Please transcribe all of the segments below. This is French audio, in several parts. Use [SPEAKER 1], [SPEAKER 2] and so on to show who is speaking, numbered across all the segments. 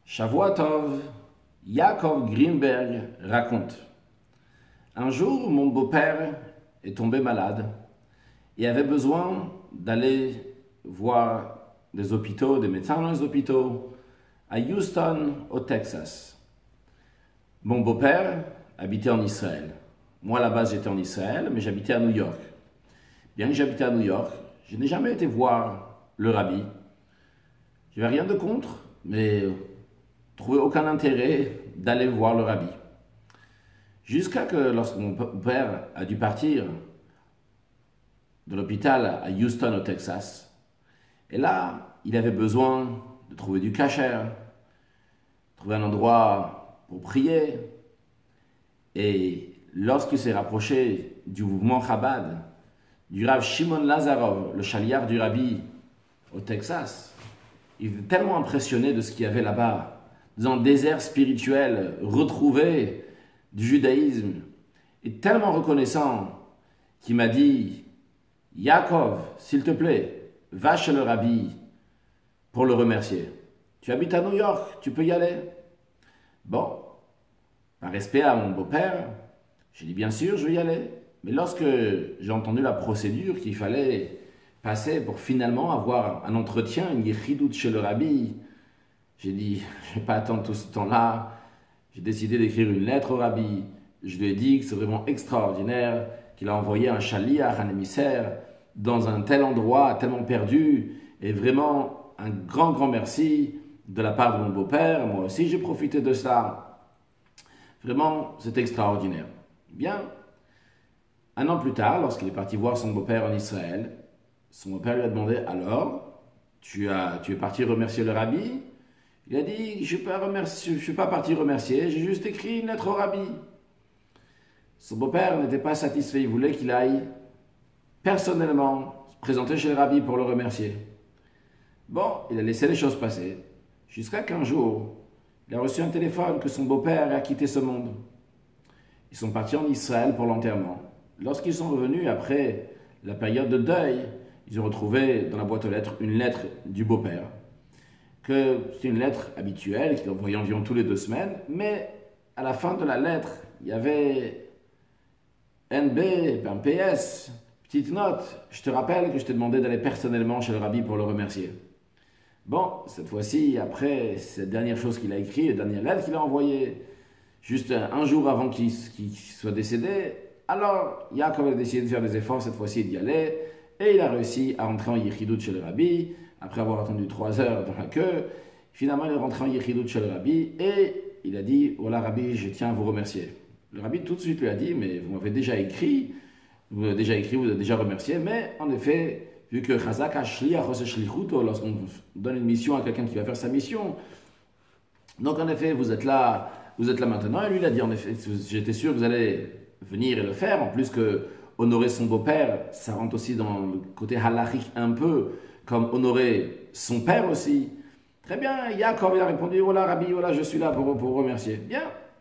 [SPEAKER 1] Shavua Tov, Yaakov Greenberg raconte: un jour, mon beau-père est tombé malade et avait besoin d'aller voir des hôpitaux, des médecins dans les hôpitaux, à Houston, au Texas. Mon beau-père habitait en Israël. Moi, à la base, j'étais en Israël, mais j'habitais à New York. Bien que j'habitais à New York, je n'ai jamais été voir le rabbi. Je n'avais rien de contre, mais trouvé aucun intérêt d'aller voir le rabbi. Jusqu'à que, lorsque mon père a dû partir de l'hôpital à Houston, au Texas, et là, il avait besoin de trouver du kasher, trouver un endroit pour prier. Et lorsqu'il s'est rapproché du mouvement Chabad, du Rav Shimon Lazarov, le chaliard du rabbi au Texas, il était tellement impressionné de ce qu'il y avait là-bas, dans un désert spirituel retrouvé du judaïsme, et tellement reconnaissant qu'il m'a dit: Yaakov, s'il te plaît, va chez le rabbi pour le remercier. Tu habites à New York, tu peux y aller. Bon, par respect à mon beau-père, j'ai dit bien sûr, je vais y aller. Mais lorsque j'ai entendu la procédure qu'il fallait passer pour finalement avoir un entretien, une yichidout chez le rabbi, j'ai dit, je ne vais pas attendre tout ce temps-là. J'ai décidé d'écrire une lettre au rabbi. Je lui ai dit que c'est vraiment extraordinaire qu'il a envoyé un chaliach, un émissaire, dans un tel endroit, tellement perdu. Et vraiment, un grand merci de la part de mon beau-père. Moi aussi, j'ai profité de ça. Vraiment, c'est extraordinaire. Bien. Un an plus tard, lorsqu'il est parti voir son beau-père en Israël, son beau-père lui a demandé: alors, tu es parti remercier le rabbi? Il a dit: je ne suis pas parti remercier, j'ai juste écrit une lettre au rabbi. Son beau-père n'était pas satisfait, il voulait qu'il aille personnellement se présenter chez le rabbi pour le remercier. Bon, il a laissé les choses passer, jusqu'à qu'un jour, il a reçu un téléphone que son beau-père a quitté ce monde. Ils sont partis en Israël pour l'enterrement. Lorsqu'ils sont revenus après la période de deuil, ils ont retrouvé dans la boîte aux lettres une lettre du beau-père. Que c'est une lettre habituelle qu'il envoyait environ tous les 2 semaines, mais à la fin de la lettre, il y avait NB, un PS, petite note: je te rappelle que je t'ai demandé d'aller personnellement chez le rabbi pour le remercier. Bon, cette fois-ci, après cette dernière chose qu'il a écrite, la dernière lettre qu'il a envoyée, juste un jour avant qu'il soit décédé, alors Yaakov a décidé de faire des efforts cette fois-ci d'y aller, et il a réussi à rentrer en yichidout chez le rabbi. Après avoir attendu 3 heures dans la queue, finalement il est rentré en yichidout chez le rabbi et il a dit: voilà rabbi, je tiens à vous remercier. Le rabbi tout de suite lui a dit: mais vous m'avez déjà écrit, vous avez déjà remercié, mais en effet, vu que Chazak Ashliach Shlichuto, lorsqu'on donne une mission à quelqu'un qui va faire sa mission, donc en effet vous êtes là maintenant. Et lui il a dit: en effet, j'étais sûr que vous allez venir et le faire, en plus que honorer son beau-père, ça rentre aussi dans le côté halachique un peu, comme honorer son père aussi. Très bien, Yaakov il a répondu: voilà rabbi, voilà, je suis là pour remercier. Bien.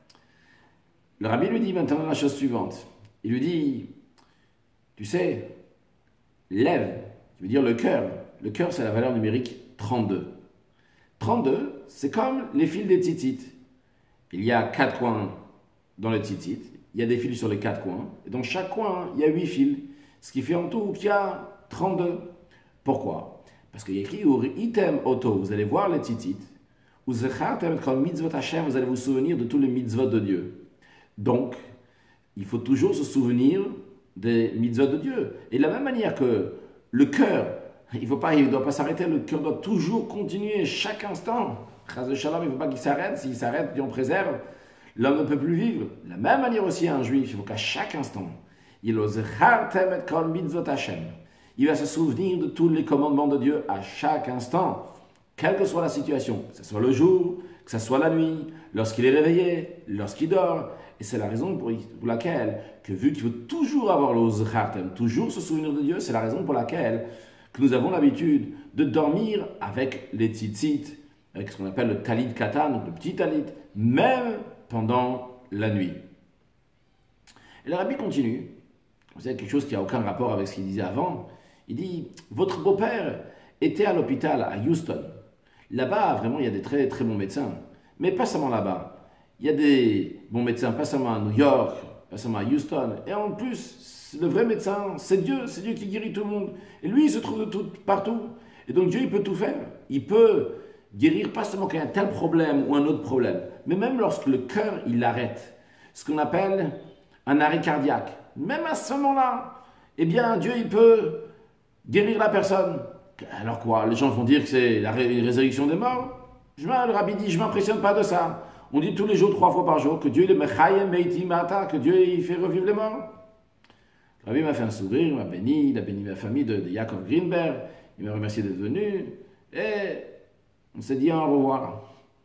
[SPEAKER 1] Le rabbi lui dit maintenant la chose suivante. Il lui dit: tu sais, lève, tu veux dire le cœur. Le cœur, c'est la valeur numérique 32. 32, c'est comme les fils des tzitzit. Il y a 4 coins dans le tzitzit, il y a des fils sur les 4 coins, et dans chaque coin, il y a 8 fils, ce qui fait en tout qu'il y a 32. Pourquoi? Parce qu'il y a écrit: item auto, vous allez voir les tzitzit, vous allez vous souvenir de tous les mitzvot de Dieu. Donc, il faut toujours se souvenir des mitzvot de Dieu. Et de la même manière que le cœur, il ne doit pas s'arrêter, le cœur doit toujours continuer chaque instant. Chas de shalom, il ne faut pas qu'il s'arrête. S'il s'arrête, Dieu préserve, l'homme ne peut plus vivre. De la même manière aussi un juif, il faut qu'à chaque instant, il va se souvenir de tous les commandements de Dieu à chaque instant, quelle que soit la situation, que ce soit le jour, que ce soit la nuit, lorsqu'il est réveillé, lorsqu'il dort. Et c'est la raison pour laquelle, que vu qu'il faut toujours avoir le Zechartem, toujours se souvenir de Dieu, c'est la raison pour laquelle que nous avons l'habitude de dormir avec les tzitzit, avec ce qu'on appelle le talit katan, le petit talit, même pendant la nuit. Et le rabbi continue. Vous savez, quelque chose qui n'a aucun rapport avec ce qu'il disait avant. Il dit: votre beau-père était à l'hôpital à Houston. Là-bas, vraiment, il y a des très très bons médecins. Mais pas seulement là-bas. Il y a des bons médecins, pas seulement à New York, pas seulement à Houston. Et en plus, le vrai médecin, c'est Dieu qui guérit tout le monde. Et lui, il se trouve de tout, partout. Et donc Dieu, il peut tout faire. Il peut guérir pas seulement quand il y a un tel problème ou un autre problème, mais même lorsque le cœur, il arrête. Ce qu'on appelle un arrêt cardiaque. Même à ce moment-là, eh bien, Dieu, il peut guérir la personne. Alors quoi? Les gens vont dire que c'est la résurrection des morts? Le rabbi dit, je ne m'impressionne pas de ça. On dit tous les jours, 3 fois par jour, que Dieu, que Dieu, il fait revivre les morts. Le rabbi m'a fait un sourire, il m'a béni, il a béni ma famille de Yaakov Greenberg, il m'a remercié d'être venu, et on s'est dit au revoir.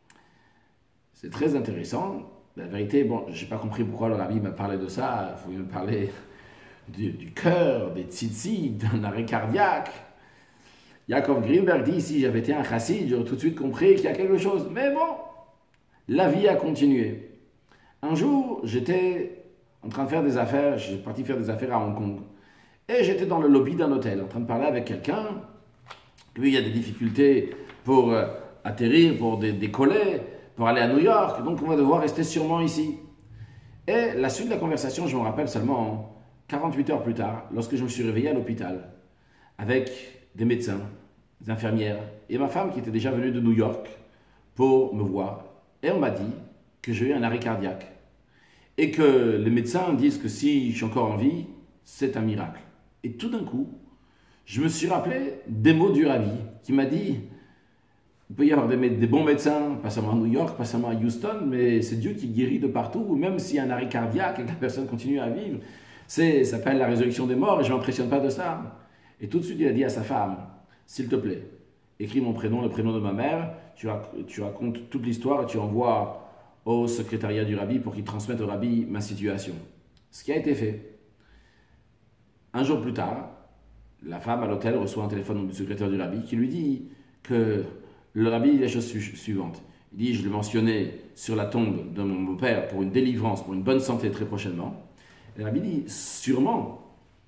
[SPEAKER 1] C'est très intéressant. La vérité, bon, je n'ai pas compris pourquoi le rabbi m'a parlé de ça. Il faut me parler du cœur, des tzitzit, d'un arrêt cardiaque. Yaakov Greenberg dit, si j'avais été un chassid, j'aurais tout de suite compris qu'il y a quelque chose. Mais bon, la vie a continué. Un jour, j'étais en train de faire des affaires, je suis parti faire des affaires à Hong Kong. Et j'étais dans le lobby d'un hôtel, en train de parler avec quelqu'un. Lui, il y a des difficultés pour atterrir, pour décoller, pour aller à New York. Donc, on va devoir rester sûrement ici. Et la suite de la conversation, je me rappelle seulement 48 heures plus tard, lorsque je me suis réveillé à l'hôpital, avec des médecins, des infirmières, et ma femme qui était déjà venue de New York pour me voir. Et on m'a dit que j'ai eu un arrêt cardiaque. Et que les médecins disent que si je suis encore en vie, c'est un miracle. Et tout d'un coup, je me suis rappelé des mots du rabbi qui m'a dit, il peut y avoir des bons médecins, pas seulement à New York, pas seulement à Houston, mais c'est Dieu qui guérit de partout, même s'il y a un arrêt cardiaque et que la personne continue à vivre. Ça s'appelle la résurrection des morts et je ne m'impressionne pas de ça. Et tout de suite, il a dit à sa femme, s'il te plaît, écris mon prénom, le prénom de ma mère, tu racontes toute l'histoire et tu envoies au secrétariat du rabbi pour qu'il transmette au rabbi ma situation. Ce qui a été fait. Un jour plus tard, la femme à l'hôtel reçoit un téléphone du secrétaire du rabbi qui lui dit que le rabbi dit les choses suivantes. Il dit, je le mentionnais sur la tombe de mon beau-père pour une délivrance, pour une bonne santé très prochainement. Et le rabbi dit, sûrement,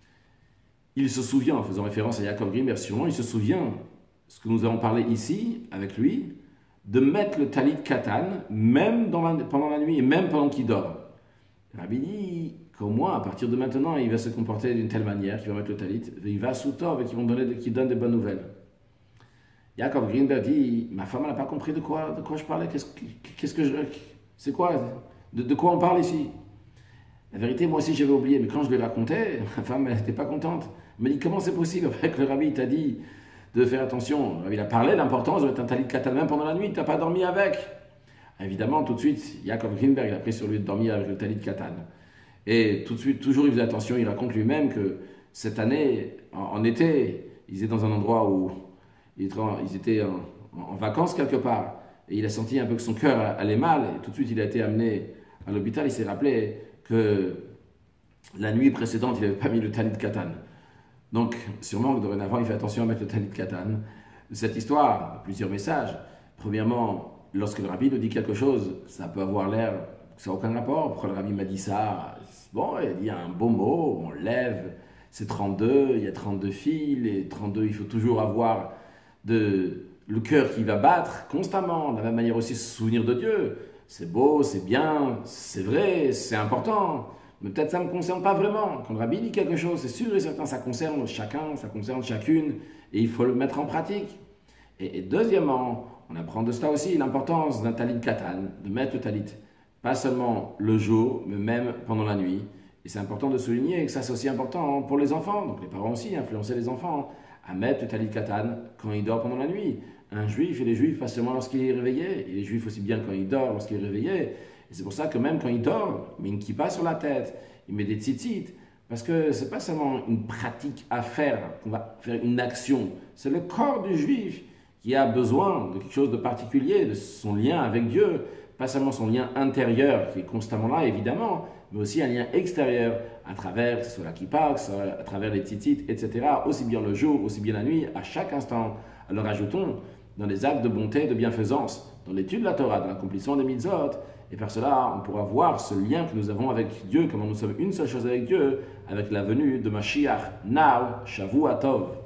[SPEAKER 1] il se souvient, en faisant référence à Yaakov Greenberg, sûrement il se souvient, ce que nous avons parlé ici avec lui, de mettre le talit katan, même pendant la nuit et même pendant qu'il dort. Le rabbi dit qu'au moins, à partir de maintenant, il va se comporter d'une telle manière qu'il va mettre le talit, il va sous tov et qu'il donne des bonnes nouvelles. Yaakov Greenberg dit, ma femme n'a pas compris de quoi je parlais, c'est quoi, de quoi on parle ici? La vérité, moi aussi j'avais oublié, mais quand je lui racontais, ma femme n'était pas contente. Elle m'a dit, comment c'est possible après que le rabbi t'a dit de faire attention? Le rabbi a parlé de l'importance de mettre un talit katan même pendant la nuit, tu n'as pas dormi avec. Évidemment, tout de suite, Yaakov Greenberg il a pris sur lui de dormir avec le talit katan. Et tout de suite, toujours il faisait attention, il raconte lui-même que cette année, en été, ils étaient dans un endroit où ils étaient en vacances quelque part. Et il a senti un peu que son cœur allait mal. Et tout de suite, il a été amené à l'hôpital. Il s'est rappelé que la nuit précédente, il n'avait pas mis le talit katan. Donc, sûrement que dorénavant, il fait attention à mettre le talit katan. Cette histoire a plusieurs messages. Premièrement, lorsque le rabbi nous dit quelque chose, ça peut avoir l'air que ça n'a aucun rapport. Pourquoi le rabbi m'a dit ça? Bon, il a dit un beau mot, on lève, c'est 32, il y a 32 fils, et 32, il faut toujours avoir le cœur qui va battre constamment. De la même manière aussi, se souvenir de Dieu. C'est beau, c'est bien, c'est vrai, c'est important. Mais peut-être ça ne me concerne pas vraiment. Quand le rabbi dit quelque chose, c'est sûr et certain, ça concerne chacun, ça concerne chacune, et il faut le mettre en pratique. Et deuxièmement, on apprend de cela aussi l'importance d'un talit katan, de mettre le talit, pas seulement le jour, mais même pendant la nuit. Et c'est important de souligner que ça c'est aussi important pour les enfants, donc les parents aussi, influencer les enfants à mettre le talit katan quand ils dorment pendant la nuit. Un juif, il est juif pas seulement lorsqu'il est réveillé, il est juif aussi bien quand il dort, lorsqu'il est réveillé. Et c'est pour ça que même quand il dort, il met une kippa sur la tête, il met des tzitzit, parce que c'est pas seulement une pratique à faire, qu'on va faire une action, c'est le corps du juif qui a besoin de quelque chose de particulier, de son lien avec Dieu, pas seulement son lien intérieur qui est constamment là évidemment, mais aussi un lien extérieur à travers, que ce soit la kippa, à travers les tzitzit, etc., aussi bien le jour, aussi bien la nuit, à chaque instant. Alors ajoutons dans les actes de bonté et de bienfaisance, dans l'étude de la Torah, dans l'accomplissement des mitzvot, et par cela, on pourra voir ce lien que nous avons avec Dieu, comment nous sommes une seule chose avec Dieu, avec la venue de Mashiach, Now, Shavuot Tov.